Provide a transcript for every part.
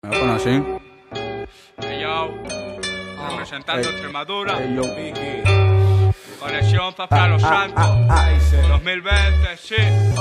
Me voy a poner así. Hey yo, representando Extremadura. Hey, yo. Conexión Zafra Los Santos. 2020, sí.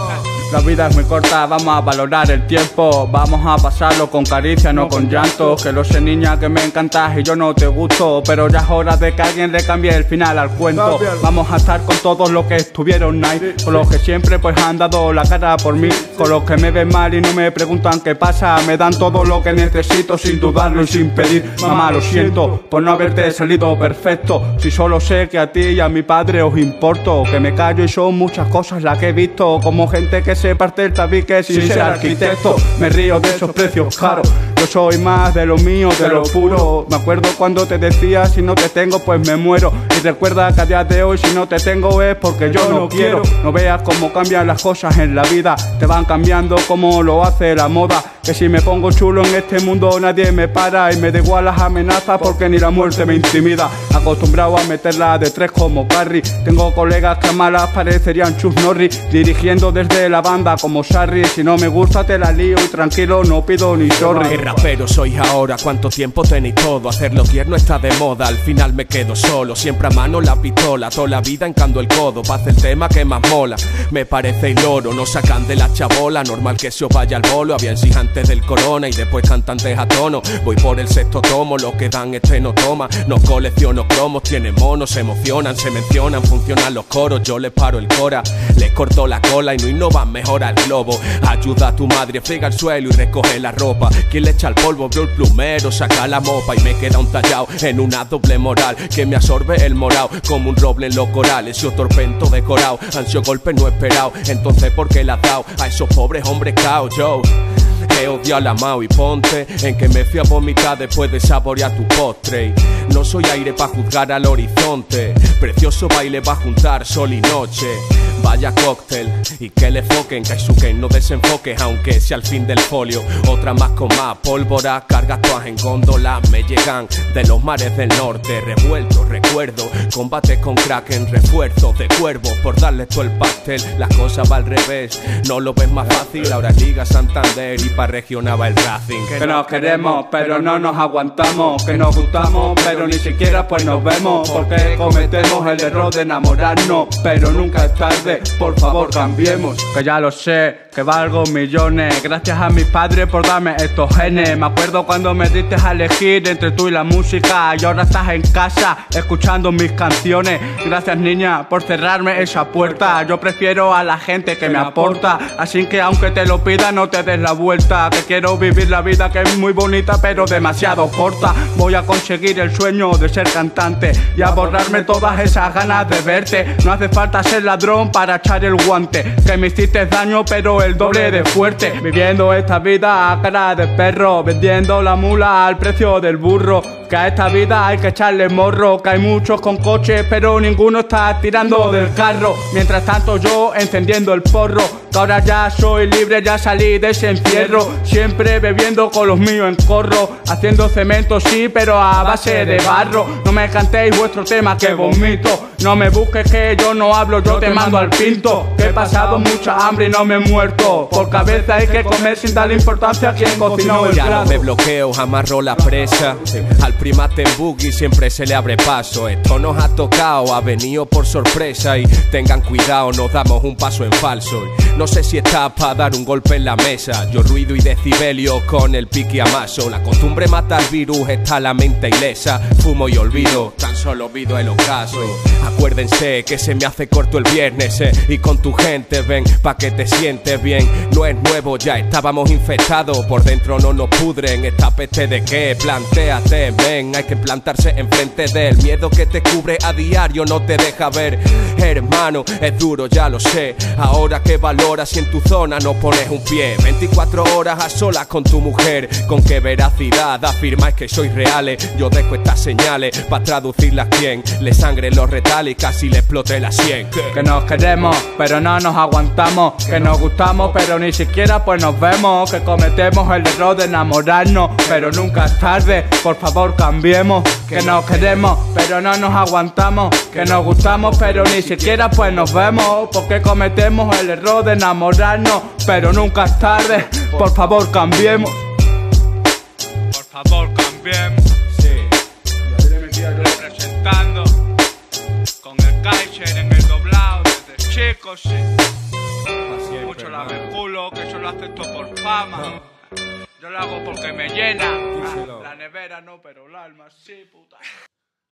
La vida es muy corta, vamos a valorar el tiempo. Vamos a pasarlo con caricia, no con llanto. Que lo sé, niña, que me encantas y yo no te gusto, pero ya es hora de que alguien le cambie el final al cuento. Vamos a estar con todos los que estuvieron ahí, con los que siempre pues han dado la cara por mí, con los que me ven mal y no me preguntan qué pasa. Me dan todo lo que necesito sin dudarlo y sin pedir. Mamá, lo siento por no haberte salido perfecto. Si solo sé que a ti y a mi padre os importo, que me callo y son muchas cosas las que he visto, como gente que se parte el tabique sin ser arquitecto. Me río de esos precios caros, yo soy más de lo mío, de lo puro. Me acuerdo cuando te decía, si no te tengo pues me muero. Y recuerda que a día de hoy si no te tengo es porque yo no quiero. No veas cómo cambian las cosas en la vida, te van cambiando como lo hace la moda. Que si me pongo chulo en este mundo nadie me para, y me da igual las amenazas porque ni la muerte me intimida. Acostumbrado a meterla de tres como Carrie, tengo colegas que a malas parecerían Chuck Norris, dirigiendo desde la banda como Sarri. Si no me gusta te la lío y tranquilo no pido ni sorry. ¿Qué rapero sois ahora? ¿Cuánto tiempo tenéis todo? Hacerlo tierno está de moda, al final me quedo solo. Siempre a mano la pistola, toda la vida encando el codo pa' hacer el tema que más mola. Me parecéis loro, no sacan de la chabola. Normal que se os vaya al bolo, había sí antes del corona y después cantantes a tono. Voy por el sexto tomo, lo que dan este no toma. No colecciono cromos, tienen monos, se emocionan, se mencionan, funcionan los coros. Yo les paro el cora, les corto la cola y no innovan, mejora el globo. Ayuda a tu madre, friega el suelo y recoge la ropa. Quien le echa el polvo, veo el plumero, saca la mopa y me queda un tallado en una doble moral que me absorbe el morao como un roble en los corales. Yo torpento decorado, ansio golpe no esperado. Entonces ¿por qué la has dado a esos pobres hombres cao? Yo he odiado la mao y ponte en que me fui a vomitar después de saborear tu postre. No soy aire pa' juzgar al horizonte, precioso baile va a juntar sol y noche. Vaya cóctel, y que le foquen, Kaisuke no desenfoques, aunque sea al fin del folio. Otra más con más pólvora, cargas todas en góndola. Me llegan de los mares del norte, revueltos, recuerdo, combates con kraken, refuerzos de cuervos, por darle todo el pastel. La cosa va al revés, no lo ves más fácil, ahora es Liga Santander y pa' regionaba el Racing. Que nos queremos pero no nos aguantamos, que nos gustamos pero ni siquiera pues nos vemos, porque cometemos el error de enamorarnos, pero nunca es tarde. Por favor cambiemos, que ya lo sé, que valgo millones. Gracias a mis padres por darme estos genes. Me acuerdo cuando me diste a elegir entre tú y la música, y ahora estás en casa escuchando mis canciones. Gracias niña por cerrarme esa puerta. Yo prefiero a la gente que me aporta, así que aunque te lo pida no te des la vuelta. Que quiero vivir la vida que es muy bonita pero demasiado corta. Voy a conseguir el sueño de ser cantante y a borrarme todas esas ganas de verte. No hace falta ser ladrón para echar el guante, que me hiciste daño pero el doble de fuerte. Viviendo esta vida a cara de perro, vendiendo la mula al precio del burro. Que a esta vida hay que echarle morro, que hay muchos con coches pero ninguno está tirando del carro. Mientras tanto yo encendiendo el porro, que ahora ya soy libre, ya salí de ese encierro. Siempre bebiendo con los míos en corro, haciendo cemento sí pero a base de barro. No me cantéis vuestro tema que vomito, no me busques que yo no hablo, yo te mando al pinto. Que he pasado mucha hambre y no me he muerto, por cabeza hay que comer sin darle importancia a quien cocinó el plato. Ya no me bloqueo, amarro la presa, al primate en buggy siempre se le abre paso. Esto nos ha tocado, ha venido por sorpresa y tengan cuidado, nos damos un paso en falso. No sé si está para dar un golpe en la mesa, yo ruido y decibelio con el piqui amaso. La costumbre mata al virus, está la mente ilesa, fumo y olvido, tan solo olvido el ocaso. Acuérdense que se me hace corto el viernes, y con tu gente ven pa' que te sientes bien. No es nuevo, ya estábamos infectados, por dentro no nos pudren. Esta peste de qué, plantéate, ven, hay que plantarse enfrente del miedo que te cubre a diario, no te deja ver. Hermano, es duro, ya lo sé, ahora que valoras si en tu zona no pones un pie. 24 horas a solas con tu mujer, con qué veracidad afirmáis que sois reales. Yo dejo estas señales pa' traducirlas, quien le sangre los retales y casi le explote la sien. Que nos queremos pero no nos aguantamos, que nos gustamos pero ni siquiera pues nos vemos. Que cometemos el error de enamorarnos pero nunca es tarde, por favor cambiemos. Que nos queremos pero no nos aguantamos, que nos gustamos pero ni siquiera pues nos vemos. Porque cometemos el error de enamorarnos pero nunca es tarde, por favor cambiemos. favor cambiemos. Sí. Y ahí le metía yo. Representando con el Kaiser en el doblado desde chicos, sí. Siempre, Mucho la hermano. me culo, que eso lo acepto por fama. Yo lo hago porque me llena. Díselo. La nevera no, pero el alma sí, puta.